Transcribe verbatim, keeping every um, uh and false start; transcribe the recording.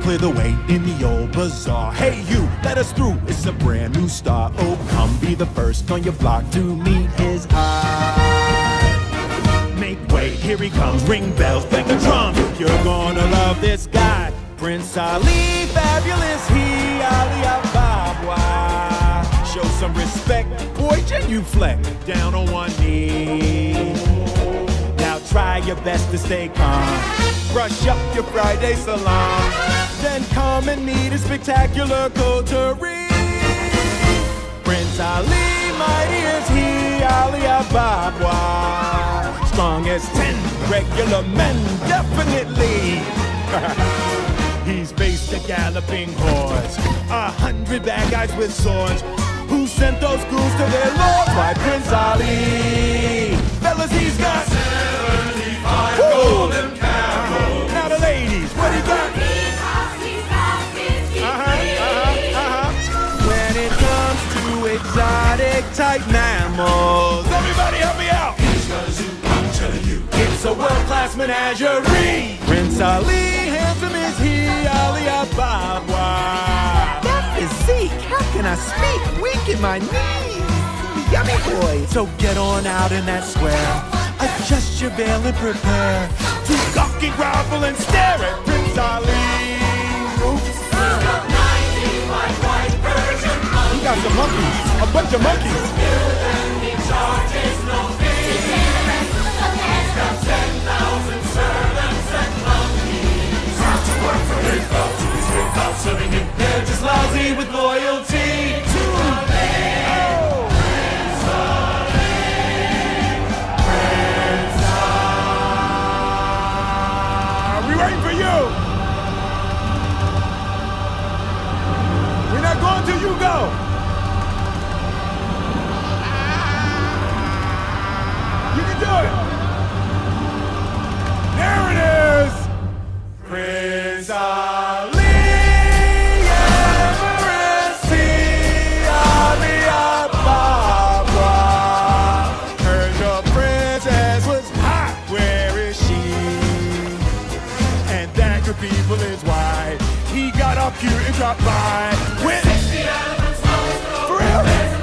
clear the way in the old bazaar. Hey you, let us through, it's a brand new star. Oh, come be the first on your block to meet his eye. Make way, here he comes, ring bells, bang the drum. You're gonna love this guy, Prince Ali, fabulous he, Ali Ababa. Show some respect, boy, genuflect, down on one knee. Now try your best to stay calm. Brush up your Friday salon. Then come and meet a spectacular coterie. Prince Ali, mighty as he, Ali Ababa. Strong as ten regular men, definitely. He's faced a galloping horse, a hundred bad guys with swords. Who sent those ghouls to their lord? Why, Prince Ali. Fellas, he's got seventy-five golden camels. Now the ladies, what he got? Uh-huh, uh-huh, uh-huh. When it comes to exotic type mammals, everybody help me out. He's got a zoo, I'm telling you. It's a world-class menagerie. Prince Ali, handsome is he, Ali Ababa. That physique, how can I speak? Weak in my knees. Yummy boy. So get on out in that square. Adjust your veil and prepare to gawk and grovel and stare at Prince Ali. Oops. He got some monkeys, a bunch of monkeys. ten thousand servants and monkeys. Have to work for eight thousand, he's eight thousand serving him. They're just lousy with loyalty to Ali. Prince Ali, Prince Ali. We waiting for you. We're not going till you go. You can do it. There it is! Prince Ali, Everest, Ali Ababa. Heard your princess was hot, where is she? And that good people is why he got up here and dropped by with sixty elephants, for real?